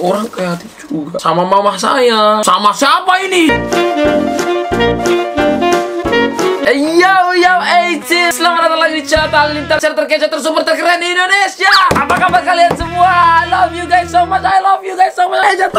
orang kreatif juga. Sama mama saya. Sama siapa ini? Yo, 18. Selamat datang lagi di channel Lintar, channel terkece, tersuper, terkeren di Indonesia. Apa kabar kalian semua? I love you guys so much. I love you guys so much. Jatuh.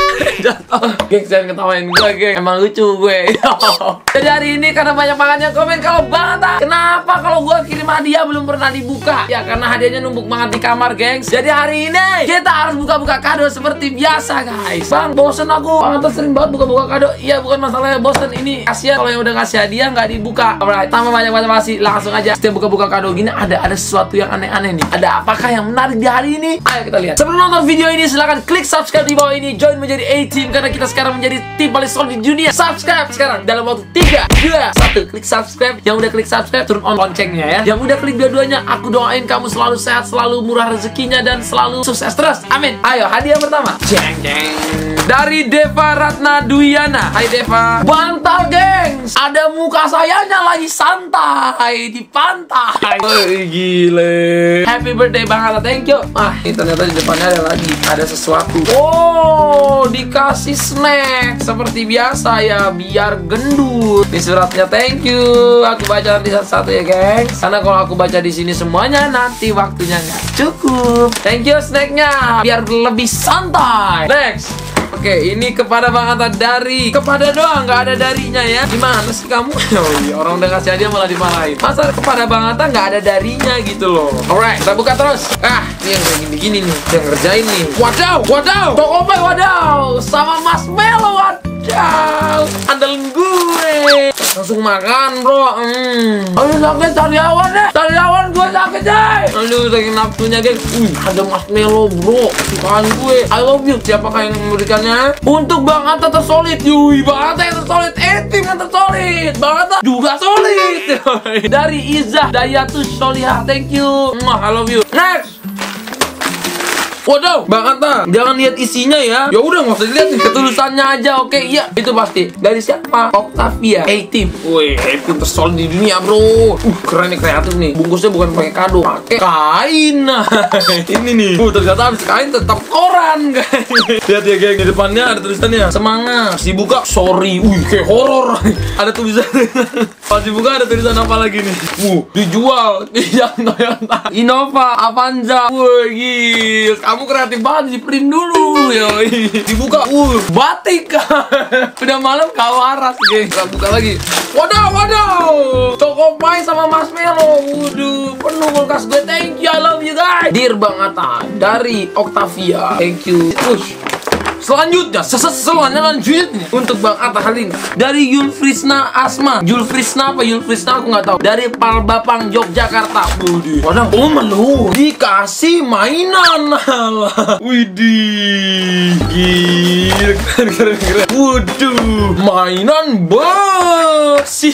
Geng, jangan ketawain gue, geng. Emang lucu gue. Jadi hari ini karena banyak banget yang komen kalau banget. Kenapa kalau gue kirim hadiah belum pernah dibuka? Ya karena hadiahnya numpuk banget di kamar, gengs. Jadi hari ini kita harus buka-buka kado seperti biasa, guys. Bang, bosen aku. Banget sering banget buka-buka kado. Iya, bukan masalahnya bosen. Ini kasihan kalau yang udah ngasih hadiah nggak dibuka. Alright, tanpa banyak basa-basi, langsung aja. Setiap buka-buka kado gini ada sesuatu yang aneh-aneh nih. Ada apakah yang menarik di hari ini? Ayo kita lihat. Sebelum nonton video ini silahkan klik subscribe di bawah ini. Join menjadi A-Team karena kita sekarang menjadi tim paling solid di dunia. Subscribe sekarang dalam waktu 3, 2, 1. Klik subscribe. Yang udah klik subscribe turn on loncengnya ya. Yang udah klik dua-duanya, aku doain kamu selalu sehat, selalu murah rezekinya dan selalu sukses terus. Amin. Ayo hadiah pertama. Jeng jeng. Dari Deva Ratna Duyana. Hai Deva. Bantal, gengs. Ada muka sayanya lagi santai di pantai. Gile. Happy birthday Bang Atta, thank you. Ini ternyata di depannya ada sesuatu. Oh, dikasih snack seperti biasa ya, biar gendut. Di suratnya thank you. Aku baca nanti satu-satu ya, gengs. Karena kalau aku baca di sini semuanya nanti waktunya nggak cukup. Thank you snacknya, biar lebih santai. Next. Oke, ini kepada Bang Atta kepada doang, nggak ada darinya ya. Gimana sih kamu? Oh iya, orang udah ngasih hadiah malah dimarahin. Masa kepada Bang Atta nggak ada darinya gitu loh. Alright, kita buka terus. Ini yang kayak gini-gini nih, yang ngerjain nih. Wadaw, Tokopai wadaw, sama Mas Melo wadaw. Andalan gue. Langsung makan bro. Aduh sakit, sariawan gue sakit deh. Aduh saking nafsunya geng. Ada Mas Melo bro, sukaan gue. I love you. Siapakah yang memberikannya? Untuk Bang Atta tersolid. Yui, Bang Atta yang tersolid. Tim yang tersolid. Bang Atta juga solid. Dari Izzah Dayatus Solihah, thank you. I love you. Next. Waduh, Bang Atta, jangan lihat isinya ya. Ya udah nggak usah dilihat nih, ketulusannya aja. Oke, iya, itu pasti. Dari siapa? Octavia, A-Team. Wih, A-Team tersolid di dunia, bro. Keren nih, kreatif nih. Bungkusnya bukan pakai kado, pakai kain. Ini nih. Ternyata habis kain tetap koran, guys. Lihat ya, geng. Di depannya ada tulisannya. Semangat. Pas dibuka, sorry. Kayak horor. Ada tulisan. Pas dibuka ada tulisan apa lagi nih? Dijual. Toyota Innova, Avanza. Wih, gila. Kamu kreatif banget, di print dulu. Yoi. Dibuka, batik. Udah malam kau waras, geng. Kita buka lagi. Wadaw. Tokopai sama Mas Melo. Waduh, penuh kulkas gue. Thank you, I love you guys. Dear Bang Atta, dari Octavia. Thank you. Selanjutnya untuk Bang Atta Halim dari Yulfrisna Asma. Yulfrisna aku nggak tahu. Dari Palbapang Yogyakarta. Waduh, melu dikasih mainan. Widih, gila, keren. Waduh, mainan besi.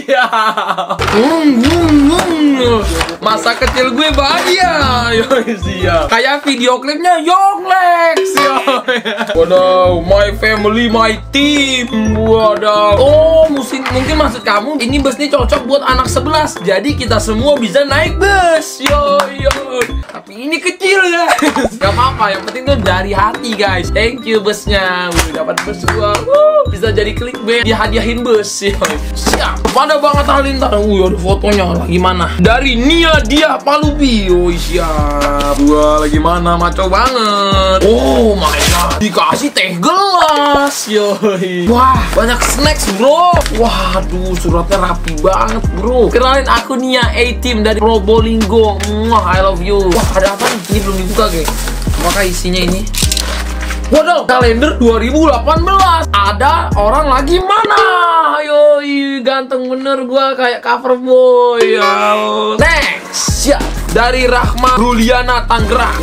Masa kecil gue bahagia. Siap. Kayak video klipnya Yonglex. Waduh, my family, my team. Waduh. Oh, mungkin maksud kamu ini bus ini cocok buat anak 11. Jadi kita semua bisa naik bus. Yo. Tapi ini kecil ya. Gak apa-apa, yang penting tuh dari hati, guys. Thank you busnya. Dapat bus gua. Bisa jadi clickbait, dihadiahin bus. Siap. Pada Bang Atta Halilintar. Ada fotonya. Gimana? Dari Nia Dia Palubi. Siap. Wah, lagi mana? Maco banget. Oh my god. Dikasih teh gelas. Yoi. Wah, banyak snacks, bro. Waduh, suratnya rapi banget, bro. Kenalin, aku Nia, A-Team dari Probolinggo. I love you. Wah, ada apa nih? Ini belum dibuka, geng. Apakah isinya ini? Waduh, kalender 2018. Ada orang lagi mana? Yoi, ganteng bener gua, kayak cover boy. Next, siap. Dari Rahma Ruliana Tangerang.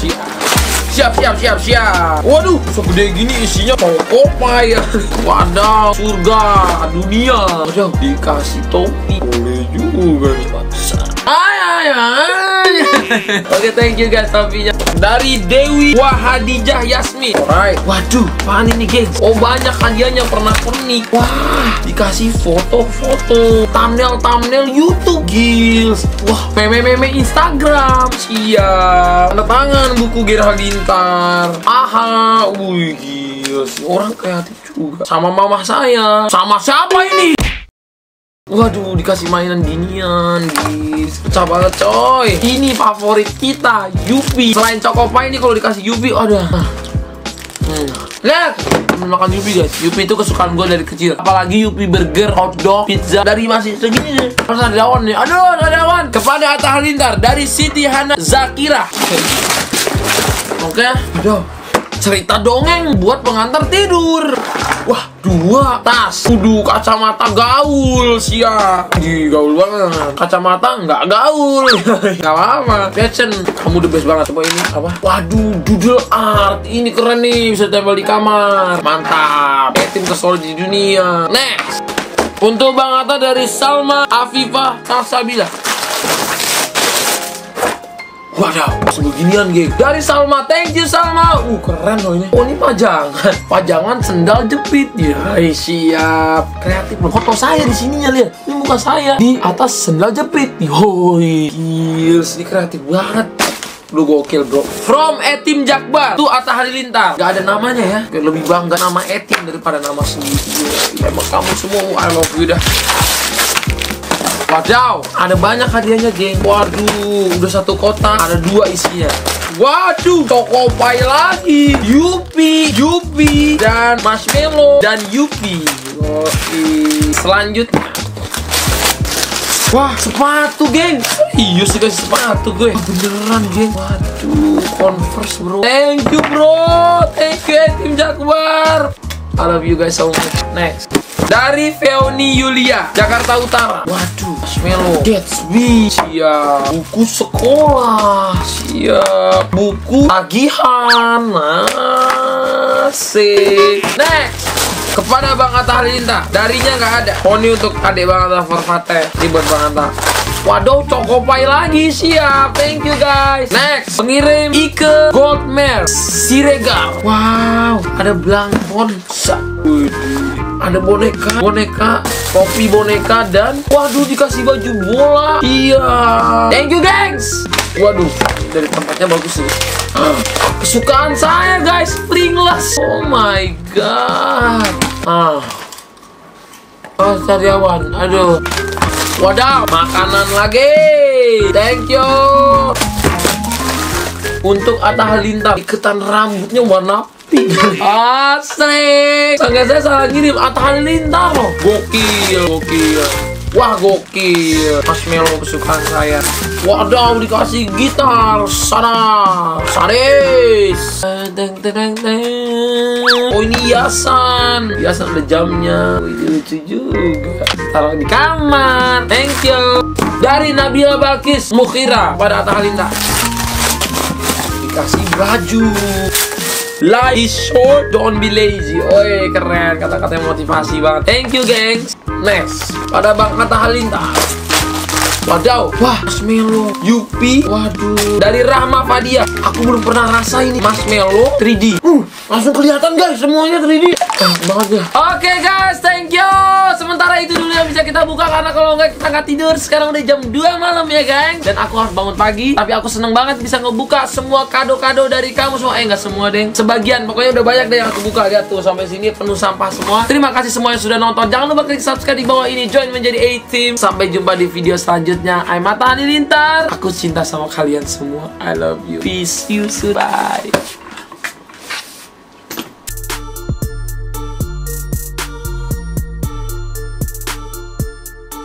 Siap. Waduh, segede gini isinya Tokopai ya. Wadaw, surga dunia. Waduh, dikasih topi. Boleh juga nih, Pak. Oke, thank you guys topinya. dari Dewi Wahadijah Yasmin. Alright. Waduh, apaan ini gengs? Oh, banyak hadiahnya, pernak-pernik. Wah, dikasih foto-foto, thumbnail YouTube gils. Wah, meme-meme Instagram. Siap. Tanda tangan buku Geraldintar. Aha, wih gils. Orang kreatif juga. Sama mama saya. Sama siapa ini? Waduh, dikasih mainan ginian, guys. Pecah banget, coy. Ini favorit kita, Yupi. Selain Chocopie ini kalau dikasih Yupi, aduh. Lihat, makan Yupi, guys. Yupi itu kesukaan gue dari kecil. Apalagi Yupi burger, hotdog, pizza. Dari masih segini nih. Harus ada daun nih. Aduh, ada daun. Kepada Atta Halilintar dari Siti Hana Zakira. Oke, aduh. Cerita dongeng buat pengantar tidur. Wah, 2 tas. Kudu kacamata gaul, siap. Gaul banget. Kacamata nggak gaul. Nggak apa-apa. Fashion, kamu the best banget. Coba ini apa? Waduh, doodle art. Ini keren nih, bisa tempel di kamar. Mantap. Tim tersolid di dunia. Next. Untuk Bang Atta dari Salma Afifah Nasabila. Wadaw, beginian geng. Dari Salma, thank you Salma. Keren loh ini. Oh, ini pajangan. Pajangan sendal jepit. Ya, siap. Kreatif loh. Foto saya di sininya, lihat. Ini muka saya di atas sendal jepit. Hoi, gils. Ini kreatif banget. Lu gokil, bro. From Etim Jakbar tuh Atta Halilintar. Gak ada namanya ya. Lebih bangga nama Etim daripada nama sendiri. Emang kamu semua I love you dah. Wadaw, ada banyak hadiahnya, geng. Waduh, udah 1 kotak, ada 2 isinya. Waduh, Chocopie lagi, Yupi, dan Marshmallow, dan Yupi. Oke, selanjutnya. Wah, sepatu, geng. Iya sih, guys, sepatu gue. Beneran, geng. Waduh, Converse, bro. Thank you, bro. Thank you, Tim Jakbar. I love you guys so much. Next. Dari Feoni Yulia, Jakarta Utara. Waduh, Marshmallow, Gatsby, siap. Buku sekolah, siap. Buku tagihan, asik. Next, kepada Bang Atta Halilintar, darinya nggak ada. Poni untuk adik Bang Atta Farfate. Ini buat Bang Atta. Waduh, Chocopie lagi, siap. Thank you guys. Next, pengirim Ike Goldmer Siregar. Wow, ada Blankpon. Ada boneka, kopi boneka, dan waduh, dikasih baju bola. Iya. Thank you, gengs. Waduh, dari tempatnya bagus sih. Kesukaan saya, guys, Pringles. Oh my god. Karyawan, aduh. Wadaw, makanan lagi. Thank you. Untuk Atta Halilintar, iketan rambutnya warna pink. Asik. Sangka saya salah ngirim. Atta Halilintar loh. Gokil. Wah, gokil. Marshmallow kesukaan saya. Wadaw, dikasih gitar. Sana, Saris. Oh, ini hiasan. Hiasan ada jamnya. Lucu juga. Taruh di kamar. Thank you. Dari Nabila Balkis Mukhira pada Atta Halilintar. Dikasih baju. Life is short, don't be lazy. Oi, keren, kata-kata motivasi banget. Thank you, gengs. Next, pada Bang Atta Halilintar. Wadaw, wah, Marshmallow, Yupi. Waduh, dari Rahma Fadia. Aku belum pernah rasain ini Marshmallow 3D. Langsung kelihatan, guys, semuanya 3D. Banget ya. Oke, guys, thank you. Sementara itu dulu yang bisa kita buka, karena kalau nggak kita nggak tidur. Sekarang udah jam 2 malam ya, geng. Dan aku harus bangun pagi. Tapi aku seneng banget bisa ngebuka semua kado-kado dari kamu semua. Nggak semua, deng. Sebagian, pokoknya udah banyak deh yang aku buka. Lihat tuh, sampai sini penuh sampah semua. Terima kasih semua yang sudah nonton. Jangan lupa klik subscribe di bawah ini. Join menjadi A-Team. Sampai jumpa di video selanjutnya. I'm Atta Halilintar. Aku cinta sama kalian semua. I love you. Peace you soon. Bye.